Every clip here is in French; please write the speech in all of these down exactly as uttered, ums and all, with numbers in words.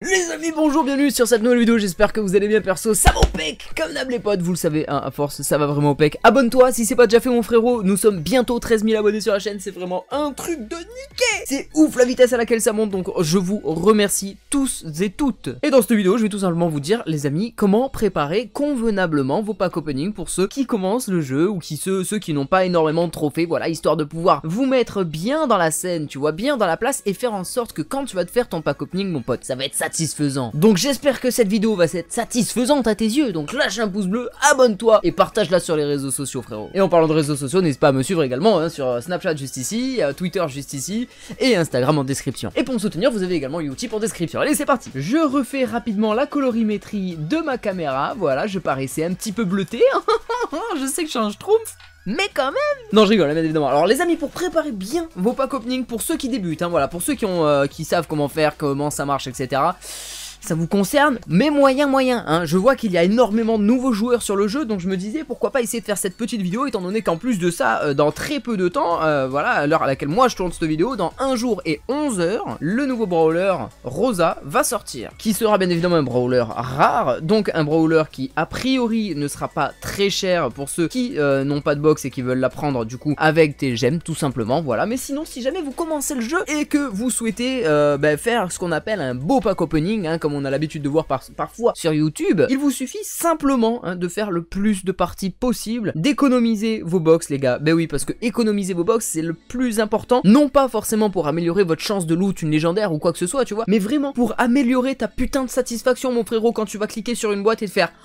Les amis, bonjour, bienvenue sur cette nouvelle vidéo, j'espère que vous allez bien perso, ça va au pec, comme d'hab les potes, vous le savez, hein, à force, ça va vraiment au pec. Abonne-toi si c'est pas déjà fait mon frérot, nous sommes bientôt treize mille abonnés sur la chaîne, c'est vraiment un truc de niquer. C'est ouf la vitesse à laquelle ça monte, donc je vous remercie tous et toutes. Et dans cette vidéo, je vais tout simplement vous dire, les amis, comment préparer convenablement vos packs opening pour ceux qui commencent le jeu ou qui ceux, ceux qui n'ont pas énormément de trophées, voilà, histoire de pouvoir vous mettre bien dans la scène, tu vois, bien dans la place et faire en sorte que quand tu vas te faire ton pack opening, mon pote, ça va être satisfaisant. Satisfaisant. Donc j'espère que cette vidéo va être satisfaisante à tes yeux, donc lâche un pouce bleu, abonne-toi et partage-la sur les réseaux sociaux frérot. Et en parlant de réseaux sociaux, n'hésite pas à me suivre également hein, sur Snapchat juste ici, Twitter juste ici et Instagram en description. Et pour me soutenir, vous avez également Utip en description. Allez c'est parti. Je refais rapidement la colorimétrie de ma caméra, voilà, je paraissais un petit peu bleuté, je sais que je suis un schtroumpf. Mais quand même. Non je rigole bien évidemment. Alors les amis, pour préparer bien vos packs opening, pour ceux qui débutent, hein, voilà, pour ceux qui ont euh, qui savent comment faire, comment ça marche, et cetera. Ça vous concerne, mais moyen moyen, hein. Je vois qu'il y a énormément de nouveaux joueurs sur le jeu, donc je me disais pourquoi pas essayer de faire cette petite vidéo, étant donné qu'en plus de ça, euh, dans très peu de temps, euh, voilà, à l'heure à laquelle moi je tourne cette vidéo, dans un jour et onze heures, le nouveau brawler Rosa va sortir, qui sera bien évidemment un brawler rare, donc un brawler qui a priori ne sera pas très cher pour ceux qui euh, n'ont pas de box et qui veulent la prendre du coup avec des gemmes tout simplement, voilà. Mais sinon si jamais vous commencez le jeu et que vous souhaitez euh, bah, faire ce qu'on appelle un beau pack opening, hein, comme on a l'habitude de voir par, parfois sur YouTube, il vous suffit simplement hein, de faire le plus de parties possible, d'économiser vos box les gars. Ben oui, parce que économiser vos box c'est le plus important, non pas forcément pour améliorer votre chance de loot une légendaire ou quoi que ce soit tu vois, mais vraiment pour améliorer ta putain de satisfaction mon frérot quand tu vas cliquer sur une boîte et te faire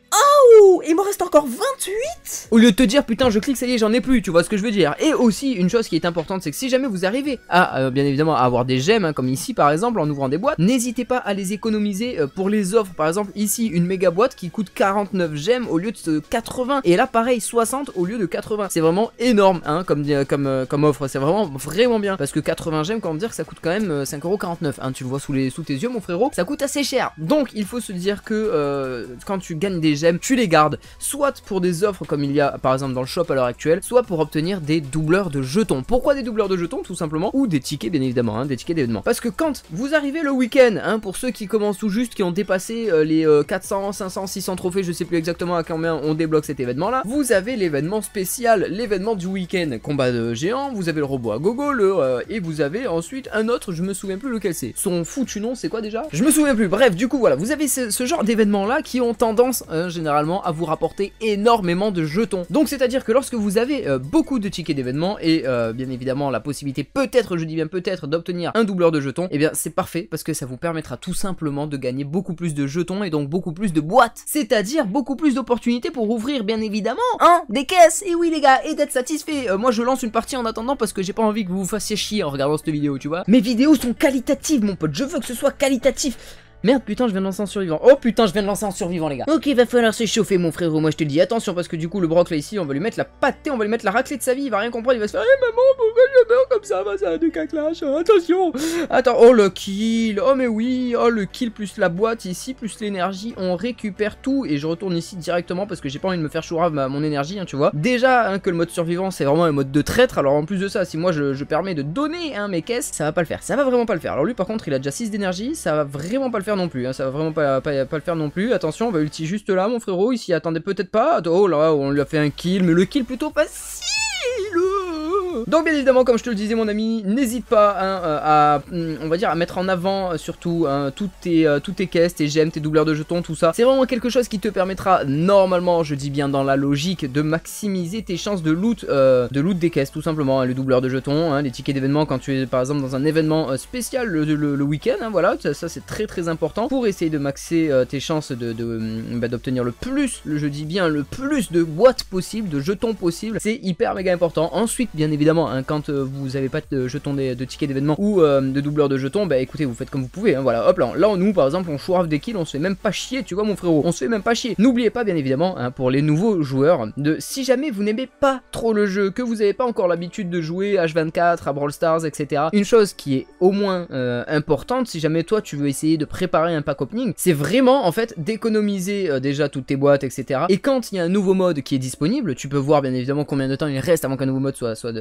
oh, il me reste encore vingt-huit. Au lieu de te dire putain je clique ça y est j'en ai plus, tu vois ce que je veux dire. Et aussi une chose qui est importante, c'est que si jamais vous arrivez à euh, bien évidemment à avoir des gemmes hein, comme ici par exemple en ouvrant des boîtes, n'hésitez pas à les économiser euh, pour les offres. Par exemple ici une méga boîte qui coûte quarante-neuf gemmes au lieu de quatre-vingts, et là pareil soixante au lieu de quatre-vingts. C'est vraiment énorme hein, comme, euh, comme, euh, comme offre, c'est vraiment vraiment bien, parce que quatre-vingts gemmes, comment dire que ça coûte quand même euh, cinq euros quarante-neuf hein, tu le vois sous, les, sous tes yeux mon frérot, ça coûte assez cher. Donc il faut se dire que euh, quand tu gagnes des gemmes, tu les gardes, soit pour des offres comme il y a par exemple dans le shop à l'heure actuelle, soit pour obtenir des doubleurs de jetons. Pourquoi des doubleurs de jetons? Tout simplement, ou des tickets bien évidemment, hein, des tickets d'événements. Parce que quand vous arrivez le week-end, hein, pour ceux qui commencent tout juste, qui ont dépassé euh, les euh, quatre cents, cinq cents, six cents trophées, je sais plus exactement à combien on débloque cet événement là, vous avez l'événement spécial, l'événement du week-end, combat de géants, vous avez le robot à gogo, le, euh, et vous avez ensuite un autre, je me souviens plus lequel c'est. Son foutu nom c'est quoi déjà? Je me souviens plus, bref du coup voilà, vous avez ce, ce genre d'événements là qui ont tendance euh, généralement à vous rapporter énormément de jetons. Donc c'est à dire que lorsque vous avez euh, beaucoup de tickets d'événements et euh, bien évidemment la possibilité peut-être, je dis bien peut-être, d'obtenir un doubleur de jetons, et eh bien c'est parfait parce que ça vous permettra tout simplement de gagner beaucoup plus de jetons et donc beaucoup plus de boîtes, c'est à dire beaucoup plus d'opportunités pour ouvrir bien évidemment hein, des caisses. Et oui les gars, et d'être satisfait. Euh, moi je lance une partie en attendant parce que j'ai pas envie que vous vous fassiez chier en regardant cette vidéo tu vois. Mes vidéos sont qualitatives mon pote, je veux que ce soit qualitatif. Merde putain je viens de lancer un survivant. Oh putain je viens de lancer un survivant les gars. Ok va falloir se chauffer mon frérot, moi je te le dis attention parce que du coup le broc là ici on va lui mettre la pâtée, on va lui mettre la raclée de sa vie, il va rien comprendre, il va se faire eh maman pourquoi je meurs comme ça, bah ça a du caclash, attention. Attends, oh le kill, oh mais oui, oh le kill plus la boîte ici plus l'énergie, on récupère tout et je retourne ici directement parce que j'ai pas envie de me faire chourave ma, mon énergie hein, tu vois. Déjà hein, que le mode survivant c'est vraiment un mode de traître, alors en plus de ça si moi je, je permets de donner hein, mes caisses, ça va pas le faire, ça va vraiment pas le faire. Alors lui par contre il a déjà six d'énergie, ça va vraiment pas le faire non plus hein, ça va vraiment Pas, pas, pas le faire non plus. Attention on va ulti juste là mon frérot, ici attendez peut-être pas. Oh là on lui a fait un kill, mais le kill plutôt facile. Donc bien évidemment comme je te le disais mon ami, n'hésite pas hein, à, on va dire à mettre en avant surtout hein, toutes, tes, euh, toutes tes caisses, tes gemmes, tes doubleurs de jetons, tout ça. C'est vraiment quelque chose qui te permettra normalement, je dis bien dans la logique, de maximiser tes chances de loot, euh, de loot des caisses tout simplement, hein, le doubleur de jetons, hein, les tickets d'événement quand tu es par exemple dans un événement euh, spécial le, le, le week-end, hein, voilà, ça, ça c'est très très important pour essayer de maxer euh, tes chances de, de, bah, d'obtenir le plus, le, je dis bien le plus de boîtes possible, de jetons possibles, c'est hyper méga important. Ensuite bien évidemment hein, quand euh, vous n'avez pas de jetons de, de tickets d'événement ou euh, de doubleurs de jetons, bah écoutez vous faites comme vous pouvez hein, voilà hop là, là nous par exemple on chourave des kills, on se fait même pas chier tu vois mon frérot, on se fait même pas chier. N'oubliez pas bien évidemment hein, pour les nouveaux joueurs de si jamais vous n'aimez pas trop le jeu, que vous n'avez pas encore l'habitude de jouer H vingt-quatre à Brawl Stars etc, une chose qui est au moins euh, importante si jamais toi tu veux essayer de préparer un pack opening, c'est vraiment en fait d'économiser euh, déjà toutes tes boîtes etc, et quand il y a un nouveau mode qui est disponible, tu peux voir bien évidemment combien de temps il reste avant qu'un nouveau mode soit, soit de,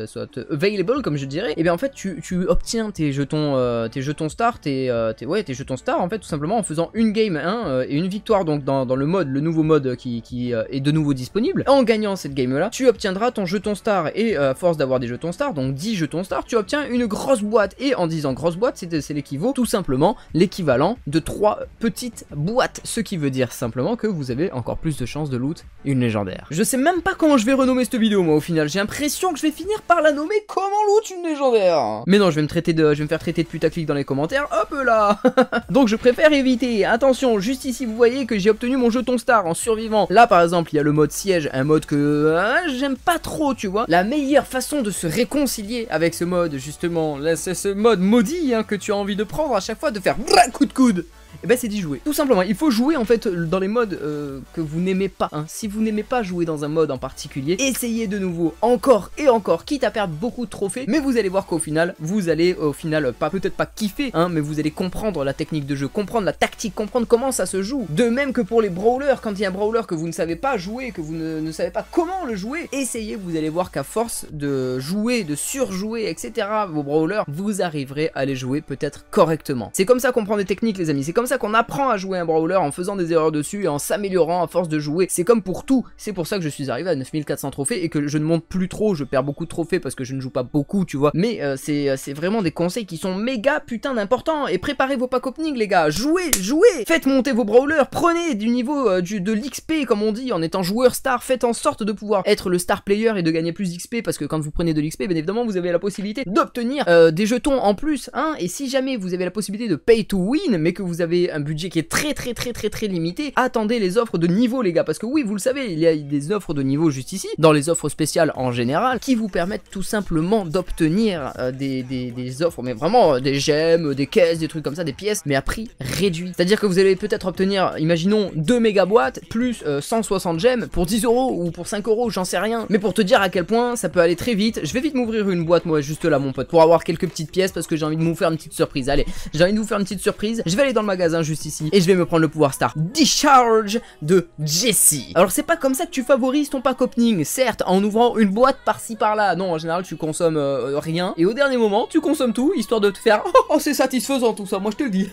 soit, soit available comme je dirais, et bien en fait tu, tu obtiens tes jetons, euh, tes jetons star, tes, euh, tes, ouais, tes jetons star en fait tout simplement en faisant une game un euh, et une victoire donc dans, dans le mode, le nouveau mode qui, qui euh, est de nouveau disponible. En gagnant cette game là, tu obtiendras ton jeton star et euh, à force d'avoir des jetons star, donc dix jetons star, tu obtiens une grosse boîte et en disant grosse boîte, c'est l'équivalent tout simplement l'équivalent de trois petites boîtes, ce qui veut dire simplement que vous avez encore plus de chances de loot une légendaire. Je sais même pas comment je vais renommer cette vidéo moi au final, j'ai l'impression que je vais finir par la nommer comment loot une légendaire. Mais non, je vais me traiter de, je vais me faire traiter de putaclic dans les commentaires, hop là. Donc je préfère éviter. Attention, juste ici vous voyez que j'ai obtenu mon jeton star en survivant. Là par exemple il y a le mode siège, un mode que hein, j'aime pas trop tu vois. La meilleure façon de se réconcilier avec ce mode justement, c'est ce mode maudit hein, que tu as envie de prendre à chaque fois, de faire coup de coude. Et ben c'est d'y jouer. Tout simplement, il faut jouer en fait dans les modes euh, que vous n'aimez pas. Hein. Si vous n'aimez pas jouer dans un mode en particulier, essayez de nouveau encore et encore, quitte à perdre beaucoup de trophées. Mais vous allez voir qu'au final, vous allez au final pas peut-être pas kiffer, hein, mais vous allez comprendre la technique de jeu, comprendre la tactique, comprendre comment ça se joue. De même que pour les brawlers, quand il y a un brawler que vous ne savez pas jouer, que vous ne, ne savez pas comment le jouer, essayez, vous allez voir qu'à force de jouer, de surjouer, et cetera, vos brawlers, vous arriverez à les jouer peut-être correctement. C'est comme ça qu'on prend des techniques les amis, c'est comme ça qu'on apprend à jouer un brawler en faisant des erreurs dessus et en s'améliorant à force de jouer. C'est comme pour tout, c'est pour ça que je suis arrivé à neuf mille quatre cents trophées et que je ne monte plus trop, je perds beaucoup de trophées parce que je ne joue pas beaucoup tu vois, mais euh, c'est vraiment des conseils qui sont méga putain d'importants. Et préparez vos pack opening les gars, jouez, jouez, faites monter vos brawlers, prenez du niveau euh, du, de l'X P comme on dit en étant joueur star, faites en sorte de pouvoir être le star player et de gagner plus d'X P parce que quand vous prenez de l'X P bien évidemment vous avez la possibilité d'obtenir euh, des jetons en plus hein. Et si jamais vous avez la possibilité de pay to win mais que vous avez un budget qui est très très très très très limité, attendez les offres de niveau les gars, parce que oui vous le savez, il y a des offres de niveau juste ici, dans les offres spéciales en général, qui vous permettent tout simplement d'obtenir euh, des, des, des offres, mais vraiment euh, des gemmes, des caisses, des trucs comme ça, des pièces, mais à prix réduit. C'est-à-dire que vous allez peut-être obtenir, imaginons, deux méga boîtes, plus euh, cent soixante gemmes, pour dix euros ou pour cinq euros, j'en sais rien. Mais pour te dire à quel point ça peut aller très vite, je vais vite m'ouvrir une boîte moi juste là mon pote, pour avoir quelques petites pièces, parce que j'ai envie de vous faire une petite surprise. Allez, j'ai envie de vous faire une petite surprise, je vais aller dans le magasin juste ici, et je vais me prendre le pouvoir star Discharge de Jessie. Alors c'est pas comme ça que tu favorises ton pack opening, certes en ouvrant une boîte par-ci par-là, non en général tu consommes euh, rien, et au dernier moment tu consommes tout, histoire de te faire oh, oh c'est satisfaisant tout ça, moi je te le dis.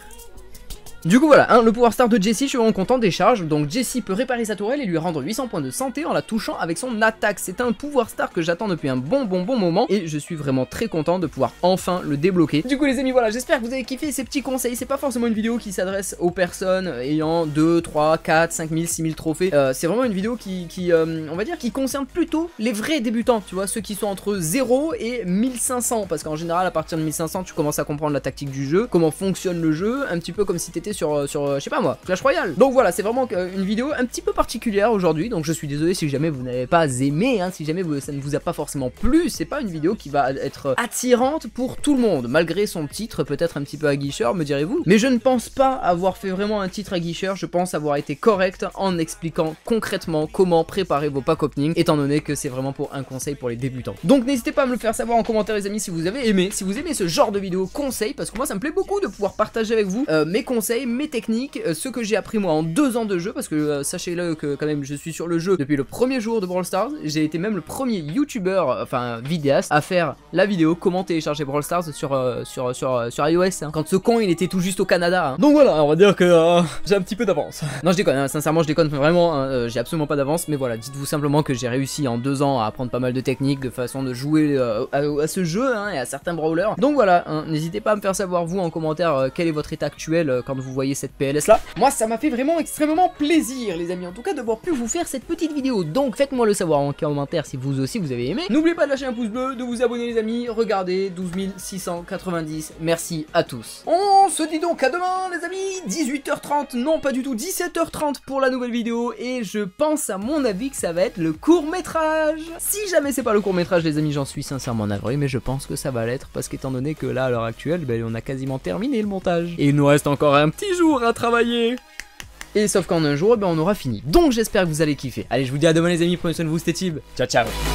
Du coup voilà, hein, le pouvoir star de Jessie, je suis vraiment content des charges. Donc Jessie peut réparer sa tourelle et lui rendre huit cents points de santé en la touchant avec son attaque. C'est un pouvoir star que j'attends depuis un bon bon bon moment et je suis vraiment très content de pouvoir enfin le débloquer. Du coup les amis voilà, j'espère que vous avez kiffé ces petits conseils. C'est pas forcément une vidéo qui s'adresse aux personnes ayant deux, trois, quatre, cinq mille, six mille trophées. euh, C'est vraiment une vidéo qui, qui euh, on va dire qui concerne plutôt les vrais débutants, tu vois, ceux qui sont entre zéro et mille cinq cents. Parce qu'en général à partir de mille cinq cents tu commences à comprendre la tactique du jeu, comment fonctionne le jeu, un petit peu comme si t'étais sur, sur je sais pas moi, Clash Royale. Donc voilà, c'est vraiment une vidéo un petit peu particulière aujourd'hui, donc je suis désolé si jamais vous n'avez pas aimé, hein, si jamais vous, ça ne vous a pas forcément plu. C'est pas une vidéo qui va être attirante pour tout le monde, malgré son titre peut-être un petit peu aguicheur, me direz-vous. Mais je ne pense pas avoir fait vraiment un titre aguicheur, je pense avoir été correct en expliquant concrètement comment préparer vos pack opening, étant donné que c'est vraiment pour un conseil pour les débutants. Donc n'hésitez pas à me le faire savoir en commentaire les amis si vous avez aimé, si vous aimez ce genre de vidéo conseils, parce que moi ça me plaît beaucoup de pouvoir partager avec vous euh, mes conseils, mes techniques, euh, ce que j'ai appris moi en deux ans de jeu, parce que euh, sachez-le que quand même je suis sur le jeu depuis le premier jour de Brawl Stars. J'ai été même le premier youtubeur, enfin vidéaste, à faire la vidéo comment télécharger Brawl Stars sur, euh, sur, sur, euh, sur iOS, hein, quand ce con il était tout juste au Canada, hein. Donc voilà, on va dire que euh, j'ai un petit peu d'avance. Non je déconne, hein, sincèrement je déconne vraiment, hein, euh, j'ai absolument pas d'avance, mais voilà, dites-vous simplement que j'ai réussi en deux ans à apprendre pas mal de techniques, de façon de jouer euh, à, à ce jeu, hein, et à certains brawlers. Donc voilà, hein, n'hésitez pas à me faire savoir vous en commentaire euh, quel est votre état actuel euh, quand vous voyez cette P L S là. Moi ça m'a fait vraiment extrêmement plaisir les amis, en tout cas d'avoir pu vous faire cette petite vidéo. Donc faites-moi le savoir en commentaire si vous aussi vous avez aimé. N'oubliez pas de lâcher un pouce bleu, de vous abonner les amis. Regardez, douze mille six cent quatre-vingt-dix, merci à tous. On se dit donc à demain les amis, dix-huit heures trente, non pas du tout, dix-sept heures trente pour la nouvelle vidéo. Et je pense à mon avis que ça va être le court métrage. Si jamais c'est pas le court métrage les amis, j'en suis sincèrement navré, mais je pense que ça va l'être, parce qu'étant donné que là à l'heure actuelle, ben, on a quasiment terminé le montage. Et il nous reste encore un petit jour à travailler. Et sauf qu'en un jour, ben, on aura fini. Donc j'espère que vous allez kiffer. Allez, je vous dis à demain les amis, prenez soin de vous, c'était Tib. Ciao ciao.